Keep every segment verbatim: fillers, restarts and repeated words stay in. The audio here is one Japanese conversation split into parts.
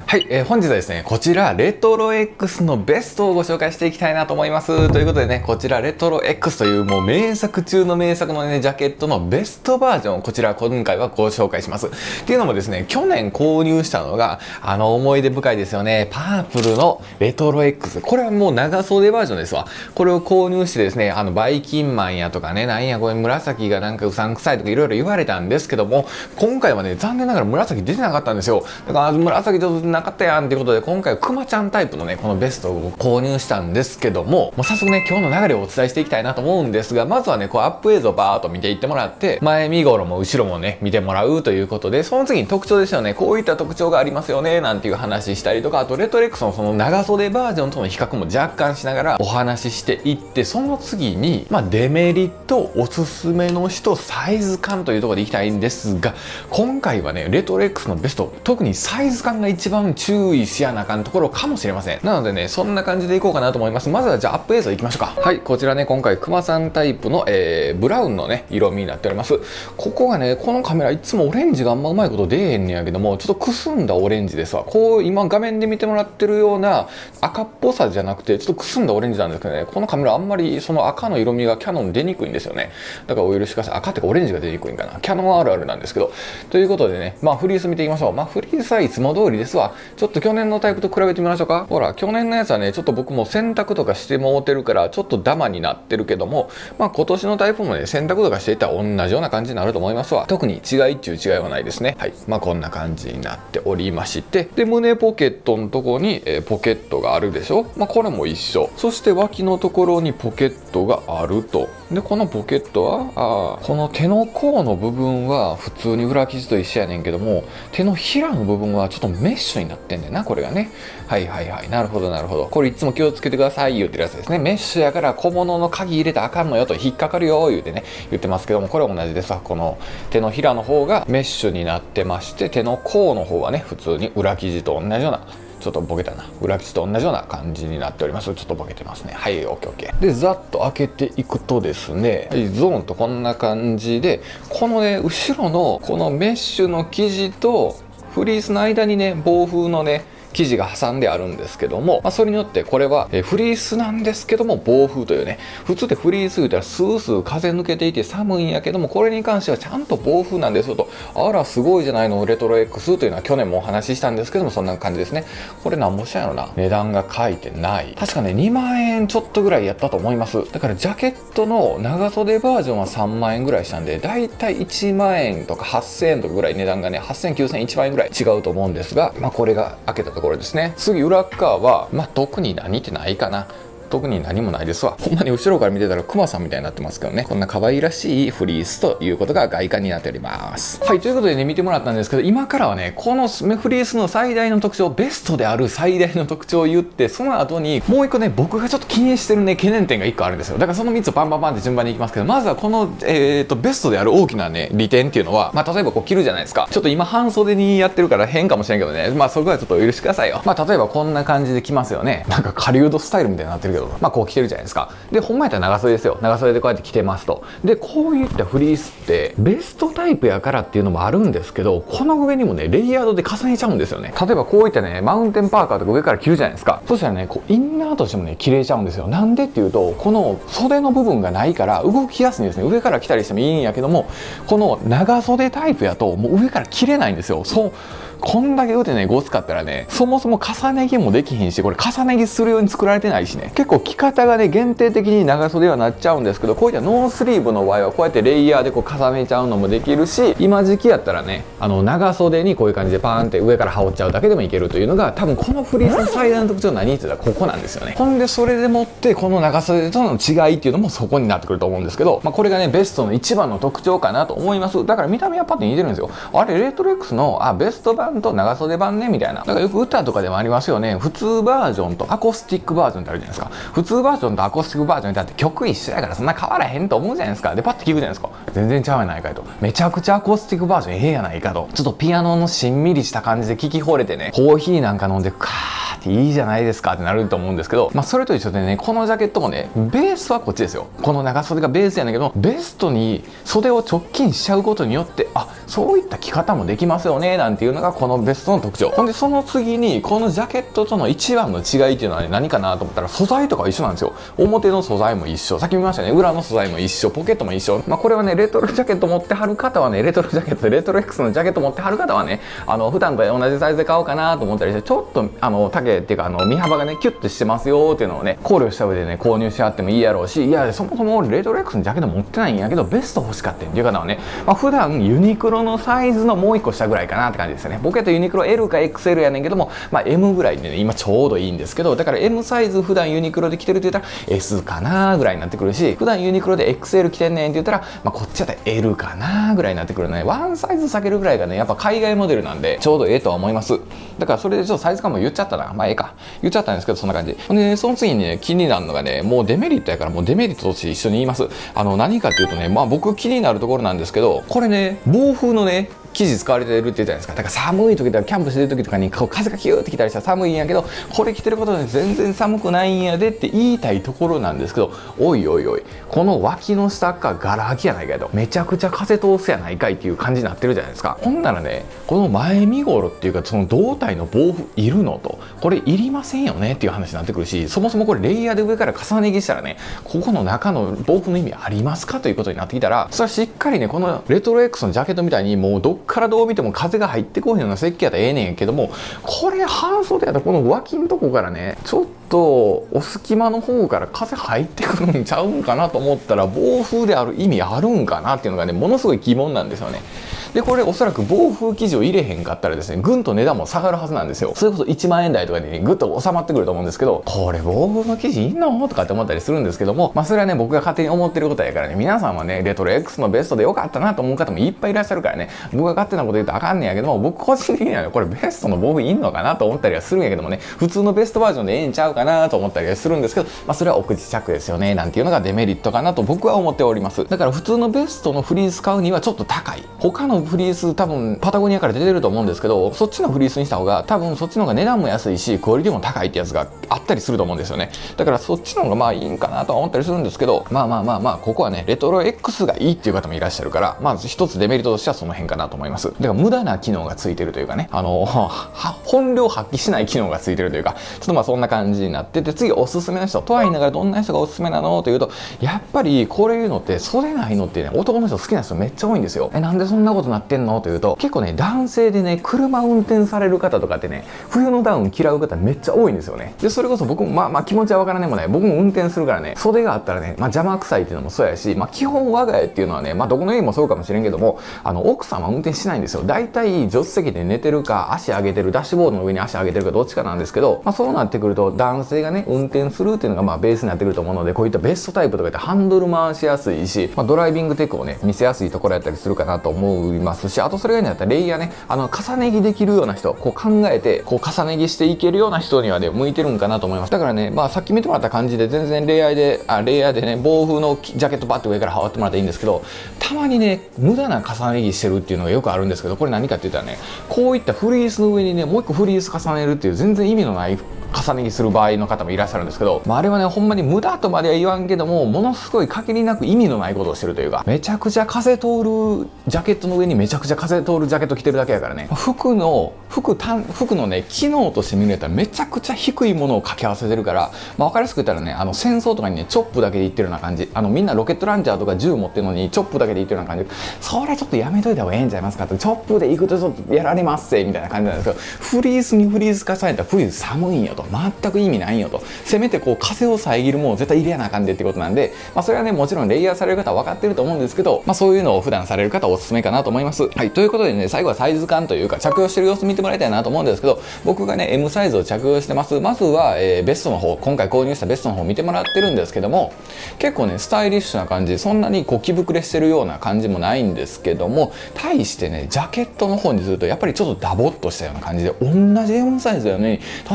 はい、えー、本日はですね、こちらレトロ X のベストをご紹介していきたいなと思います。ということでね、こちらレトロ X というもう名作中の名作のね、ジャケットのベストバージョンをこちら今回はご紹介します。っていうのもですね、去年購入したのが、あの思い出深いですよね、パープルのレトロ X。これはもう長袖バージョンですわ。これを購入してですね、あのバイキンマンやとかね、なんやこれ紫がなんかうさんくさいとかいろいろ言われたんですけども、今回はね、残念ながら紫出てなかったんですよ。だから紫ちょっとなかったやんっていうことで、今回はクマちゃんタイプのねこのベストを購入したんですけども、もう早速ね今日の流れをお伝えしていきたいなと思うんですが、まずはねこうアップ映像バーっと見ていってもらって、前身頃も後ろもね見てもらうということで、その次に特徴ですよね、こういった特徴がありますよねなんていう話したりとか、あとレトレックスのその長袖バージョンとの比較も若干しながらお話ししていって、その次にまあデメリット、おすすめの人、サイズ感というところでいきたいんですが、今回はねレトレックスのベスト、特にサイズ感が一番注意しやなあかんところかもしれません。なのでねそんな感じでいこうかなと思います。まずはじゃあアップ映像いきましょうか。はい、こちらね今回クマさんタイプの、えー、ブラウンのね色味になっております。ここがねこのカメラいつもオレンジがあんまうまいこと出えへんねやけども、ちょっとくすんだオレンジですわ。こう今画面で見てもらってるような赤っぽさじゃなくて、ちょっとくすんだオレンジなんですけどね、このカメラあんまりその赤の色味がキャノン出にくいんですよね。だからお許しください。赤ってかオレンジが出にくいんかな、キャノンあるあるなんですけど。ということでね、まあフリース見ていきましょう。まあフリースはいつも通りですわ。ちょっと去年のタイプと比べてみましょうか。ほら去年のやつはねちょっと僕も洗濯とかしてもうてるからちょっとダマになってるけども、まあ今年のタイプもね洗濯とかしていったら同じような感じになると思いますわ。特に違いっちゅう違いはないですね。はい、まあこんな感じになっておりまして、で胸ポケットのところに、えー、ポケットがあるでしょ。まあこれも一緒。そして脇のところにポケットがあると。でこのポケットはあこの手の甲の部分は普通に裏生地と一緒やねんけども、手のひらの部分はちょっとメッシュになってんねんな、これがね。はいはいはい、なるほどなるほど。これいつも気をつけてください言ってるやつですね。メッシュやから小物の鍵入れたらあかんのよと、引っかかるよ言うてね言ってますけども、これは同じですわ。この手のひらの方がメッシュになってまして、手の甲の方はね普通に裏生地と同じような、ちょっとボケたな、裏生地と同じような感じになっております。ちょっとボケてますね。はい、オッケーオッケー。でざっと開けていくとですね、はい、ゾーンとこんな感じで、このね後ろのこのメッシュの生地とフリースの間にね防風のね生地が挟んであるんですけども、まあ、それによってこれはえフリースなんですけども防風というね、普通でフリース言うたらスースー風抜けていて寒いんやけども、これに関してはちゃんと防風なんですよと。あらすごいじゃないのレトロ X というのは去年もお話ししたんですけども、そんな感じですね。これなんぼしたんやろな、値段が書いてない、確かねにまんえんちょっとぐらいやったと思います。だからジャケットの長袖バージョンはさんまんえんぐらいしたんで、だいたいいちまんえんとかはっせんえんとかぐらい値段がねはっせんきゅうせんえんいちまんえんぐらい違うと思うんですが、まあこれが開けたところこれですね。次裏側はまあ特に何ってないかな。特に何もないですわ。ほんまに後ろから見てたらクマさんみたいになってますけどね、こんな可愛らしいフリースということが外観になっております。はい、ということでね見てもらったんですけど、今からはねこのフリースの最大の特徴、ベストである最大の特徴を言って、その後にもう一個ね僕がちょっと気にしてるね懸念点がいっこあるんですよ。だからそのみっつをパンパンパンって順番にいきますけど、まずはこの、えー、とベストである大きなね利点っていうのは、まあ例えばこう着るじゃないですか。ちょっと今半袖にやってるから変かもしれんけどね、まあそこはちょっとお許しくださいよ。まあ例えばこんな感じで着ますよね。なんか狩人スタイルみたいになってるけど、まあこう着てるじゃないですか。でほんまやったら長袖ですよ。長袖でこうやって着てますと。でこういったフリースってベストタイプやからっていうのもあるんですけど、この上にもねレイヤードで重ねちゃうんですよね。例えばこういったねマウンテンパーカーとか上から着るじゃないですか。そしたらねこうインナーとしてもね着れちゃうんですよ。なんでっていうと、この袖の部分がないから動きやすいんですね。上から着たりしてもいいんやけども、この長袖タイプやともう上から着れないんですよ。そうこんだけ腕ねご使ったらね、そもそも重ね着もできひんし、これ重ね着するように作られてないしね、結構着方がね限定的に長袖はなっちゃうんですけど、こういったノースリーブの場合はこうやってレイヤーでこう重ねちゃうのもできるし、今時期やったらねあの長袖にこういう感じでパーンって上から羽織っちゃうだけでもいけるというのが、多分このフリースの最大の特徴は何って言ったらここなんですよね。ほんでそれでもってこの長袖との違いっていうのもそこになってくると思うんですけど、まあ、これがねベストの一番の特徴かなと思います。だから見た目はパッと似てるんですよ。あれレトロ X のあベスト版と長袖版ねみたいな。だからよく歌とかでもありますよね。普通バージョンとアコースティックバージョンってあるじゃないですか。普通バージョンとアコースティックバージョンだって曲一緒やからそんな変わらへんと思うじゃないですか。でパッと聞くじゃないですか。全然ちゃうやないかいと。めちゃくちゃアコースティックバージョンええやないかと。ちょっとピアノのしんみりした感じで聴き惚れてね、コーヒーなんか飲んでカーってていいじゃないですかってなると思うんですけど、まあそれと一緒でね、このジャケットもね、ベースはこっちですよ。この長袖がベースやねんけど、ベストに袖を直近しちゃうことによって、あ、そういった着方もできますよねなんていうのがこのベストの特徴。ほんでその次にこのジャケットとの一番の違いっていうのはね、何かなと思ったら、素材とか一緒なんですよ。表の素材も一緒、さっき見ましたね、裏の素材も一緒、ポケットも一緒。まあこれはね、レトロジャケット持ってはる方はね、レトロジャケット、レトロ X のジャケット持ってはる方はね、あの普段と同じサイズで買おうかなと思ったりして、ちょっとあの丈っていうかあの身幅がねキュッとしてますよっていうのをね考慮した上でね購入しあってもいいやろうし、いやそもそもレトロ X のジャケット持ってないんやけどベスト欲しかったんっていう方はね、まあ、普段ユニクロのサイズのもういっこ下ぐらいかなって感じですよね。僕やとユニクロ エル か エックスエル やねんけども、まあ、エム ぐらいでね今ちょうどいいんですけど、だから エム サイズ普段ユニクロで着てるって言ったら エス かなぐらいになってくるし、普段ユニクロで エックスエル 着てんねんって言ったら、まあ、こっちやったら エル かなぐらいになってくるね。ワンサイズ下げるぐらいがねやっぱ海外モデルなんでちょうどええとは思います。だからそれでちょっとサイズ感も言っちゃったな、まあええか言っちゃったんですけど、そんな感じで、ね、その次にね気になるのがね、もうデメリットやからもうデメリットとして一緒に言います。あの何かっていうとね、まあ僕気になるところなんですけど、これね防風のね生地使われてるって言うじゃないですか。だから寒い時とかキャンプしてる時とかにこう風がキューってきたりしたら寒いんやけど、これ着てることで全然寒くないんやでって言いたいところなんですけど、おいおいおい、この脇の下かガラ空きやないかいと、めちゃくちゃ風通すやないかいっていう感じになってるじゃないですか。ほんならね、この前身頃っていうかその胴体の防風いるのと、これいりませんよねっていう話になってくるし、そもそもこれレイヤーで上から重ね着したらね、ここの中の防風の意味ありますかということになってきたら、それはしっかりねこのレトロ X のジャケットみたいにもうどっからどう見ても風が入ってこへんような設計やったらええねんけども、これ半袖やったらこの脇のとこからねちょっとお隙間の方から風入ってくるんちゃうんかなと思ったら、防風である意味あるんかなっていうのがねものすごい疑問なんですよね。でこれおそらく防風生地を入れへんかったらですね、ぐんと値段も下がるはずなんですよ。それこそいちまんえん台とかでねぐっと収まってくると思うんですけど、これ防風の生地いんのとかって思ったりするんですけども、まあそれはね僕が勝手に思ってることやからね、皆さんはねレトロ X のベストでよかったなと思う方もいっぱいいらっしゃるからね、僕が勝手なこと言うとあかんねんやけども、僕個人的にはねこれベストの防風いんのかなと思ったりはするんやけどもね、普通のベストバージョンでええんちゃうかなと思ったりはするんですけど、まあそれはお口着ですよねなんていうのがデメリットかなと僕は思っております。だから普通のベストのフリース買うにはちょっと高い、他のフリース多分パタゴニアから出てると思うんですけど、そっちのフリースにした方が多分そっちの方が値段も安いしクオリティも高いってやつがあったりすると思うんですよね。だからそっちの方がまあいいんかなとは思ったりするんですけど、まあまあまあまあここはねレトロ X がいいっていう方もいらっしゃるから、まず一つデメリットとしてはその辺かなと思います。だから無駄な機能がついてるというかね、あの本領発揮しない機能がついてるというか、ちょっとまあそんな感じになってて、次おすすめの人とは言いながらどんな人がおすすめなのというと、やっぱりこれいうのって袖ないのってね男の人好きな人めっちゃ多いんですよ。えなんでそんなことなってんのというと、結構ね男性でね車運転される方とかってね冬のダウン嫌う方めっちゃ多いんですよね。でそれこそ僕もまあまあ気持ちはわからねもない、僕も運転するからね袖があったらね、まあ、邪魔くさいっていうのもそうやし、まあ、基本我が家っていうのはね、まあ、どこの家もそうかもしれんけども、あの奥様は運転しないんですよ。大体助手席で寝てるか足上げてる、ダッシュボードの上に足上げてるかどっちかなんですけど、まあ、そうなってくると男性がね運転するっていうのがまあベースになってくると思うので、こういったベストタイプとかってハンドル回しやすいし、まあ、ドライビングテクをね見せやすいところやったりするかなと思いますし、あとそれ以外にあったらレイヤーね、あの重ね着できるような人、こう考えてこう重ね着していけるような人にはね向いてるんかなと思います。だからね、まあさっき見てもらった感じで全然レイヤーであレイヤーでね防風のジャケットバッて上から羽織ってもらっていいんですけど、たまにね無駄な重ね着してるっていうのがよくあるんですけど、これ何かって言ったらね、こういったフリースの上にねもう一個フリース重ねるっていう全然意味のない重ね着する場合の方もいらっしゃるんですけど、まあ、あれはねほんまに無駄とまでは言わんけども、ものすごい限りなく意味のないことをしてるというか、めちゃくちゃ風通るジャケットの上にめちゃくちゃ風通るジャケット着てるだけやからね、服の服単服のね機能として見るとめちゃくちゃ低いものを掛け合わせてるから、まあ、分かりやすく言ったらね、あの戦争とかにねチョップだけでいってるような感じ、あのみんなロケットランチャーとか銃持ってるのにチョップだけでいってるような感じ、それちょっとやめといた方がええんちゃいますかって、チョップで行くとちょっとやられますぜみたいな感じなんですけど、フリースにフリース重ねたら冬寒いんよと、全く意味ないんよと、せめてこう風を遮るものを絶対入れやなあかんでってことなんで、まあ、それはねもちろんレイヤーされる方は分かってると思うんですけど、まあ、そういうのを普段される方はおすすめかなと思います。はい、ということでね、最後はサイズ感というか着用してる様子見てもらいたいなと思うんですけど、僕がね エム サイズを着用してます。まずは、えー、ベストの方、今回購入したベストの方を見てもらってるんですけども、結構ねスタイリッシュな感じ、そんなにこう着膨れしてるような感じもないんですけども、対してねジャケットの方にするとやっぱりちょっとダボっとしたような感じで、同じ エム サイズだよね、確かに見え方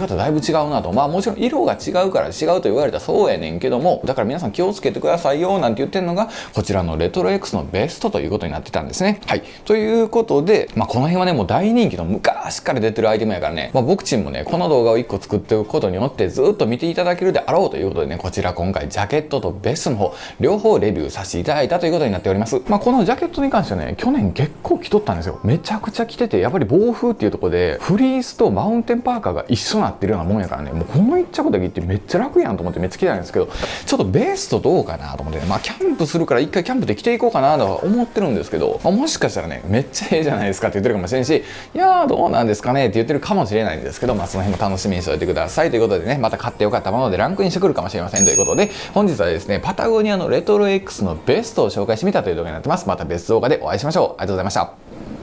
方だいぶ違うなと。まあもちろん色が違うから違うと言われたらそうやねんけども、だから皆さん気をつけてくださいよなんて言ってるのが、こちらのレトロ X のベストということになってたんですね。はい。ということで、まあこの辺はね、もう大人気の昔から出てるアイテムやからね、まあ僕ちんもね、この動画をいっこ作っておくことによってずっと見ていただけるであろうということでね、こちら今回ジャケットとベストの方、両方レビューさせていただいたということになっております。まあこのジャケットに関してはね、去年結構着とったんですよ。めちゃくちゃ着てて、やっぱり暴風っていうところで、フリースとマウンテンパーカーが一緒になってるようなもんやからね、もうこの一着だけってめっちゃ楽やんと思ってめっちゃ着てたんですけど、ちょっとベストどうかなと思ってね、まあキャンプするから一回キャンプで着ていこうかなとは思ってるんですけど、まあ、もしかしたらね、めっちゃええじゃないですかって言ってるかもしれんし、いやーどうなんですかねって言ってるかもしれないんですけど、まあその辺も楽しみにしておいてくださいということでね、また買ってよかったものでランクインしてくるかもしれませんということで、本日はですね、パタゴニアのレトロ X のベストを紹介してみたという動画になってます。また別動画でお会いしましょう。ありがとうございました。